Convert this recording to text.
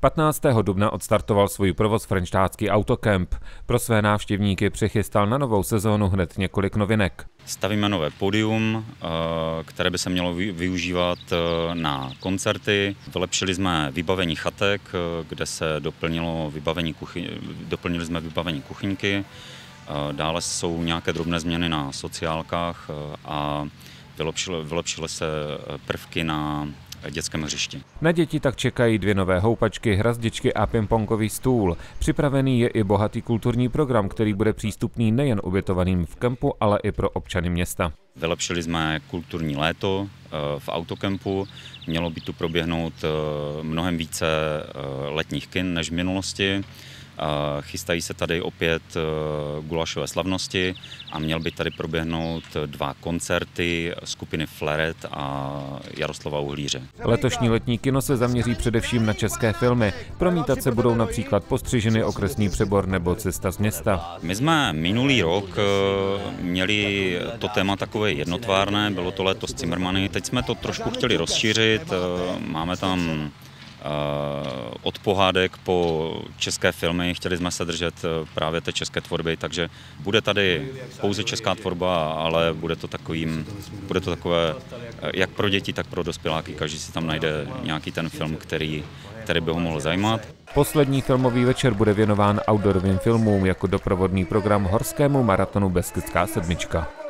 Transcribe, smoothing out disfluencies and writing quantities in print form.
15. dubna odstartoval svůj provoz frenštátský Autokemp. Pro své návštěvníky přichystal na novou sezónu hned několik novinek. Stavíme nové pódium, které by se mělo využívat na koncerty. Vylepšili jsme vybavení chatek, kde se doplnili jsme vybavení kuchyňky. Dále jsou nějaké drobné změny na sociálkách a vylepšily se prvky na dětském hřišti. Na děti tak čekají 2 nové houpačky, hrazdičky a pingpongový stůl. Připravený je i bohatý kulturní program, který bude přístupný nejen ubytovaným v kempu, ale i pro občany města. Vylepšili jsme kulturní léto v Autokempu. Mělo by tu proběhnout mnohem více letních kin než v minulosti. Chystají se tady opět gulašové slavnosti a měl by tady proběhnout 2 koncerty skupiny Flaret a Jaroslava Uhlíře. Letošní letní kino se zaměří především na české filmy. Promítat se budou například Postřiženy, Okresný přebor nebo Cesta z města. My jsme minulý rok měli to téma takové jednotvárné, bylo to Léto s Cimrmany. Teď jsme to trošku chtěli rozšířit, máme tam od pohádek po české filmy, chtěli jsme se držet právě té české tvorby, takže bude tady pouze česká tvorba, ale bude to takové jak pro děti, tak pro dospěláky. Každý si tam najde nějaký ten film, který by ho mohl zajímat. Poslední filmový večer bude věnován outdoorovým filmům jako doprovodný program horskému maratonu Beskidská sedmička.